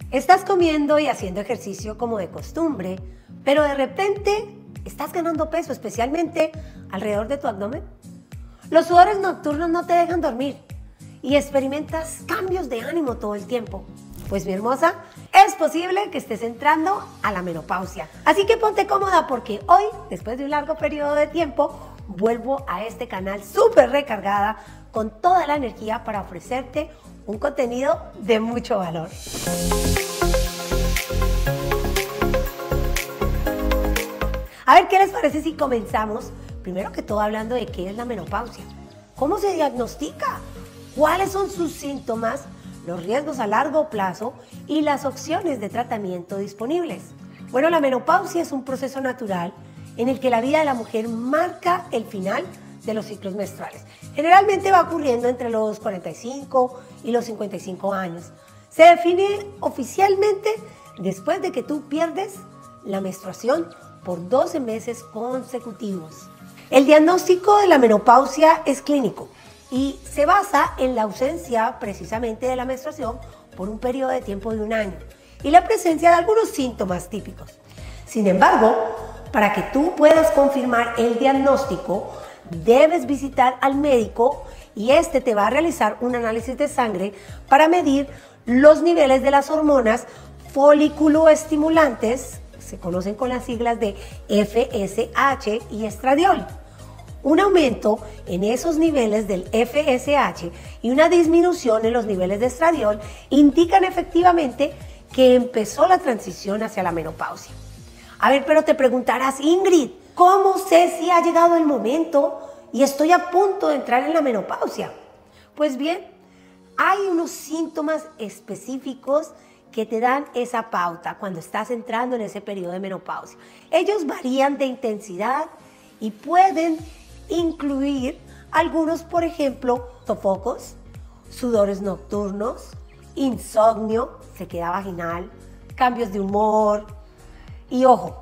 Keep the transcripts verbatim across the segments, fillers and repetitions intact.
Estás comiendo y haciendo ejercicio como de costumbre, pero de repente estás ganando peso, especialmente alrededor de tu abdomen. Los sudores nocturnos no te dejan dormir y experimentas cambios de ánimo todo el tiempo. Pues mi hermosa, es posible que estés entrando a la menopausia. Así que ponte cómoda porque hoy, después de un largo periodo de tiempo, vuelvo a este canal súper recargada con toda la energía para ofrecerte un contenido de mucho valor. A ver, ¿qué les parece si comenzamos? Primero que todo hablando de qué es la menopausia, cómo se diagnostica, cuáles son sus síntomas, los riesgos a largo plazo y las opciones de tratamiento disponibles. Bueno, la menopausia es un proceso natural en el que la vida de la mujer marca el final de los ciclos menstruales. Generalmente va ocurriendo entre los cuarenta y cinco y los cincuenta y cinco años. Se define oficialmente después de que tú pierdes la menstruación por doce meses consecutivos. El diagnóstico de la menopausia es clínico y se basa en la ausencia precisamente de la menstruación por un periodo de tiempo de un año y la presencia de algunos síntomas típicos. Sin embargo, para que tú puedas confirmar el diagnóstico, debes visitar al médico y este te va a realizar un análisis de sangre para medir los niveles de las hormonas folículo-estimulantes, se conocen con las siglas de F S H y estradiol. Un aumento en esos niveles del F S H y una disminución en los niveles de estradiol indican efectivamente que empezó la transición hacia la menopausia. A ver, pero te preguntarás, Ingrid, ¿cómo sé si ha llegado el momento y estoy a punto de entrar en la menopausia? Pues bien, hay unos síntomas específicos que te dan esa pauta cuando estás entrando en ese periodo de menopausia. Ellos varían de intensidad y pueden incluir algunos, por ejemplo, sofocos, sudores nocturnos, insomnio, sequedad vaginal, cambios de humor y ojo,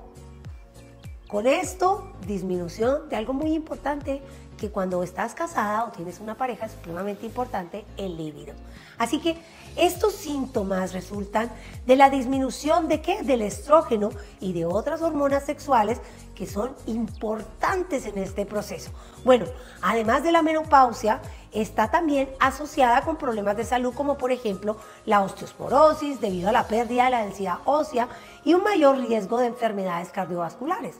con esto disminución de algo muy importante que cuando estás casada o tienes una pareja es supremamente importante, el líbido. Así que estos síntomas resultan de la disminución de ¿qué? Del estrógeno y de otras hormonas sexuales que son importantes en este proceso. Bueno, además de la menopausia, está también asociada con problemas de salud como por ejemplo la osteoporosis debido a la pérdida de la densidad ósea y un mayor riesgo de enfermedades cardiovasculares.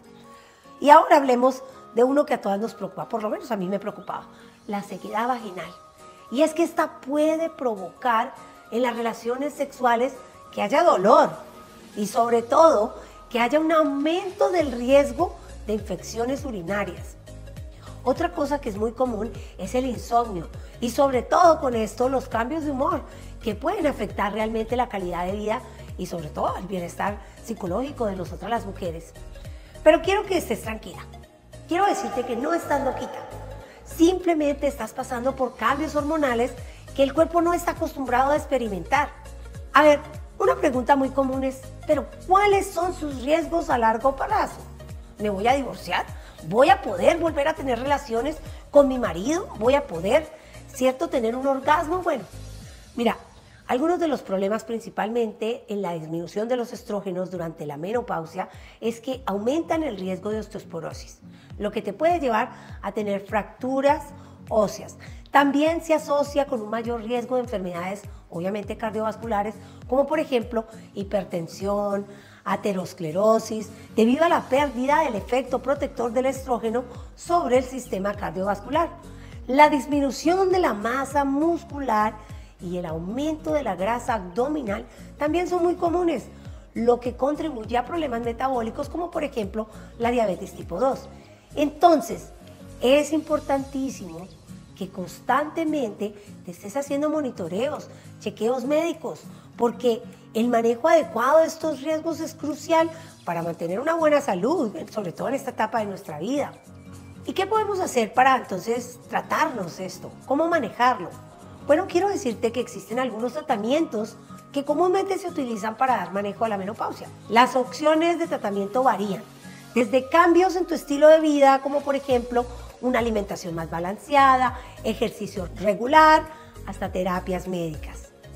Y ahora hablemos de uno que a todas nos preocupa, por lo menos a mí me preocupaba, la sequedad vaginal. Y es que esta puede provocar en las relaciones sexuales que haya dolor y sobre todo que haya un aumento del riesgo de infecciones urinarias. Otra cosa que es muy común es el insomnio y sobre todo con esto los cambios de humor que pueden afectar realmente la calidad de vida y sobre todo el bienestar psicológico de nosotras las mujeres. Pero quiero que estés tranquila. Quiero decirte que no estás loquita. Simplemente estás pasando por cambios hormonales que el cuerpo no está acostumbrado a experimentar. A ver, una pregunta muy común es, ¿pero cuáles son sus riesgos a largo plazo? ¿Me voy a divorciar? ¿Voy a poder volver a tener relaciones con mi marido? ¿Voy a poder, cierto, tener un orgasmo? Bueno, mira, algunos de los problemas principalmente en la disminución de los estrógenos durante la menopausia es que aumentan el riesgo de osteoporosis, lo que te puede llevar a tener fracturas óseas. También se asocia con un mayor riesgo de enfermedades, obviamente cardiovasculares, como por ejemplo hipertensión, aterosclerosis, debido a la pérdida del efecto protector del estrógeno sobre el sistema cardiovascular. La disminución de la masa muscular y el aumento de la grasa abdominal también son muy comunes, lo que contribuye a problemas metabólicos como por ejemplo la diabetes tipo dos. Entonces, es importantísimo que constantemente te estés haciendo monitoreos, chequeos médicos, porque el manejo adecuado de estos riesgos es crucial para mantener una buena salud, sobre todo en esta etapa de nuestra vida. ¿Y qué podemos hacer para entonces tratarnos esto? ¿Cómo manejarlo? Bueno, quiero decirte que existen algunos tratamientos que comúnmente se utilizan para dar manejo a la menopausia. Las opciones de tratamiento varían, desde cambios en tu estilo de vida, como por ejemplo una alimentación más balanceada, ejercicio regular, hasta terapias médicas.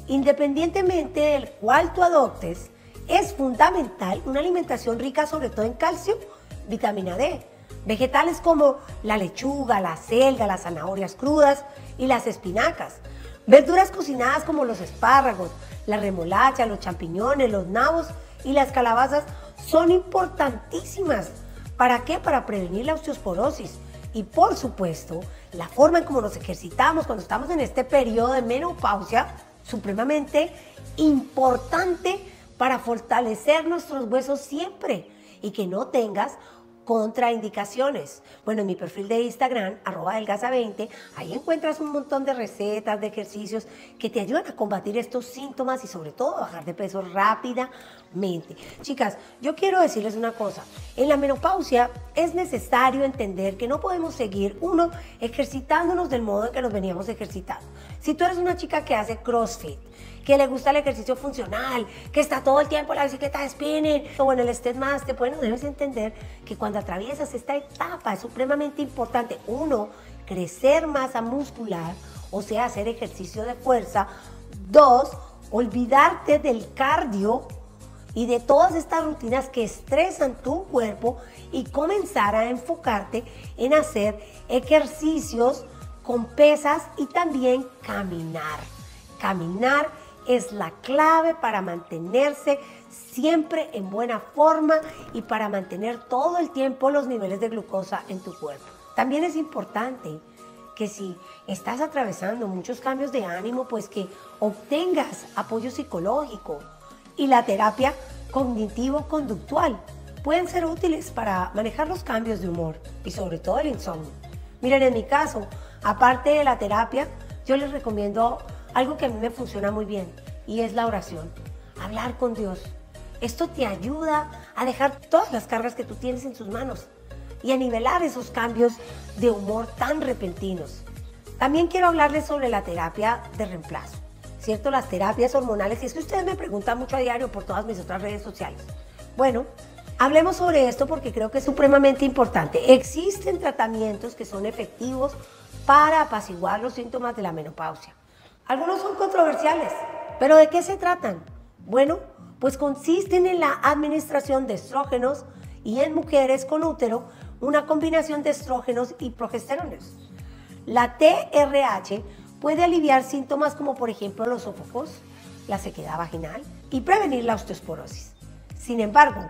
Independientemente del cual tú adoptes, es fundamental una alimentación rica sobre todo en calcio, vitamina D. Vegetales como la lechuga, la selga, las zanahorias crudas y las espinacas. Verduras cocinadas como los espárragos, la remolacha, los champiñones, los nabos y las calabazas son importantísimas. ¿Para qué? Para prevenir la osteoporosis. Y por supuesto, la forma en cómo nos ejercitamos cuando estamos en este periodo de menopausia, supremamente importante para fortalecer nuestros huesos siempre y que no tengas contraindicaciones. Bueno, en mi perfil de Instagram, arroba delgaza veinte, ahí encuentras un montón de recetas, de ejercicios que te ayudan a combatir estos síntomas y sobre todo a bajar de peso rápidamente. Chicas, yo quiero decirles una cosa. En la menopausia es necesario entender que no podemos seguir, uno, ejercitándonos del modo en que nos veníamos ejercitando. Si tú eres una chica que hace CrossFit, que le gusta el ejercicio funcional, que está todo el tiempo en la bicicleta de spinning o en el StepMaster, bueno, debes entender que cuando atraviesas esta etapa es supremamente importante, uno, crecer masa muscular, o sea, hacer ejercicio de fuerza, dos, olvidarte del cardio y de todas estas rutinas que estresan tu cuerpo y comenzar a enfocarte en hacer ejercicios con pesas y también caminar. Caminar es la clave para mantenerse siempre en buena forma y para mantener todo el tiempo los niveles de glucosa en tu cuerpo. También es importante que si estás atravesando muchos cambios de ánimo, pues que obtengas apoyo psicológico y la terapia cognitivo-conductual. Pueden ser útiles para manejar los cambios de humor y sobre todo el insomnio. Miren, en mi caso, aparte de la terapia, yo les recomiendo algo que a mí me funciona muy bien y es la oración, hablar con Dios. Esto te ayuda a dejar todas las cargas que tú tienes en sus manos y a nivelar esos cambios de humor tan repentinos. También quiero hablarles sobre la terapia de reemplazo, ¿cierto? Las terapias hormonales, y es que ustedes me preguntan mucho a diario por todas mis otras redes sociales. Bueno, hablemos sobre esto porque creo que es supremamente importante. Existen tratamientos que son efectivos para apaciguar los síntomas de la menopausia. Algunos son controversiales, pero ¿de qué se tratan? Bueno, pues consisten en la administración de estrógenos y en mujeres con útero, una combinación de estrógenos y progesterones. La T R H puede aliviar síntomas como por ejemplo los sofocos, la sequedad vaginal y prevenir la osteoporosis. Sin embargo,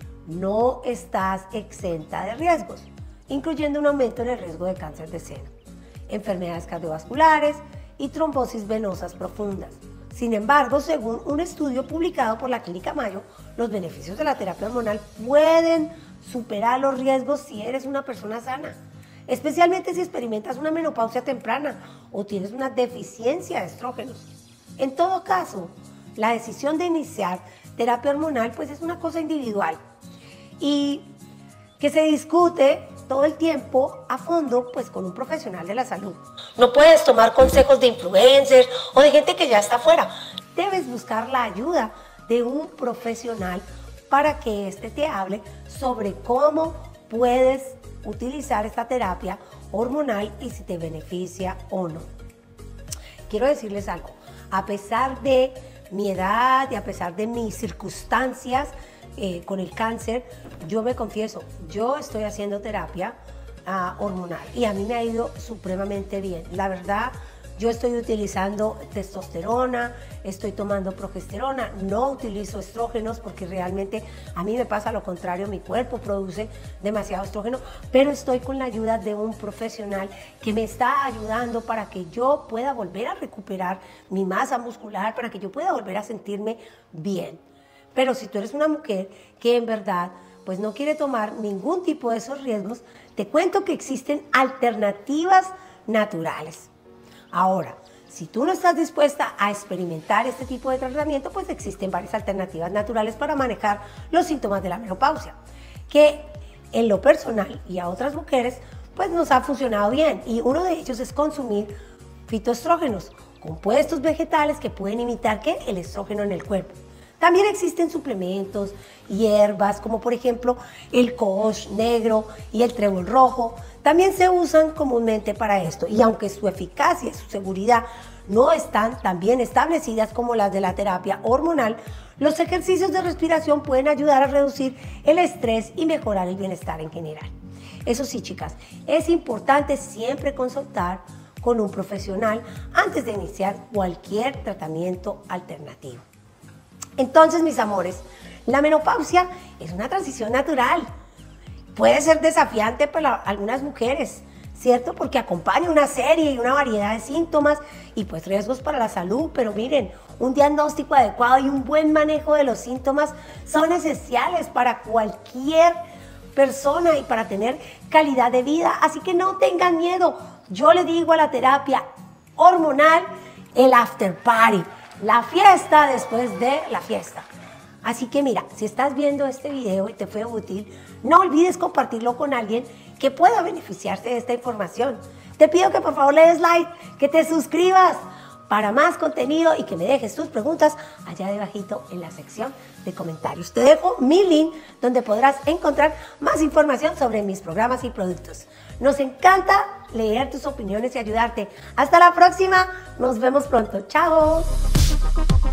no estás exenta de riesgos, incluyendo un aumento en el riesgo de cáncer de seno, enfermedades cardiovasculares y trombosis venosas profundas. Sin embargo, según un estudio publicado por la Clínica Mayo, los beneficios de la terapia hormonal pueden superar los riesgos si eres una persona sana, especialmente si experimentas una menopausia temprana o tienes una deficiencia de estrógenos. En todo caso, la decisión de iniciar terapia hormonal pues es una cosa individual y que se discute todo el tiempo a fondo pues con un profesional de la salud. No puedes tomar consejos de influencers o de gente que ya está afuera. Debes buscar la ayuda de un profesional para que éste te hable sobre cómo puedes utilizar esta terapia hormonal y si te beneficia o no. Quiero decirles algo, a pesar de mi edad y a pesar de mis circunstancias eh, con el cáncer, yo me confieso, yo estoy haciendo terapia uh, hormonal y a mí me ha ido supremamente bien. La verdad, yo estoy utilizando testosterona, estoy tomando progesterona, no utilizo estrógenos porque realmente a mí me pasa lo contrario, mi cuerpo produce demasiado estrógeno, pero estoy con la ayuda de un profesional que me está ayudando para que yo pueda volver a recuperar mi masa muscular, para que yo pueda volver a sentirme bien. Pero si tú eres una mujer que en verdad pues no quiere tomar ningún tipo de esos riesgos, te cuento que existen alternativas naturales. Ahora, si tú no estás dispuesta a experimentar este tipo de tratamiento, pues existen varias alternativas naturales para manejar los síntomas de la menopausia, que en lo personal y a otras mujeres, pues nos ha funcionado bien. Y uno de ellos es consumir fitoestrógenos, compuestos vegetales que pueden imitar ¿qué? El estrógeno en el cuerpo. También existen suplementos, hierbas, como por ejemplo el cohosh negro y el trébol rojo. También se usan comúnmente para esto y aunque su eficacia y su seguridad no están tan bien establecidas como las de la terapia hormonal, los ejercicios de respiración pueden ayudar a reducir el estrés y mejorar el bienestar en general. Eso sí, chicas, es importante siempre consultar con un profesional antes de iniciar cualquier tratamiento alternativo. Entonces, mis amores, la menopausia es una transición natural. Puede ser desafiante para algunas mujeres, ¿cierto? Porque acompaña una serie y una variedad de síntomas y pues riesgos para la salud, pero miren, un diagnóstico adecuado y un buen manejo de los síntomas son esenciales para cualquier persona y para tener calidad de vida, así que no tengan miedo. Yo le digo a la terapia hormonal el after party, la fiesta después de la fiesta. Así que mira, si estás viendo este video y te fue útil, no olvides compartirlo con alguien que pueda beneficiarse de esta información. Te pido que por favor le des like, que te suscribas para más contenido y que me dejes tus preguntas allá debajito en la sección de comentarios. Te dejo mi link donde podrás encontrar más información sobre mis programas y productos. Nos encanta leer tus opiniones y ayudarte. Hasta la próxima, nos vemos pronto. Chao.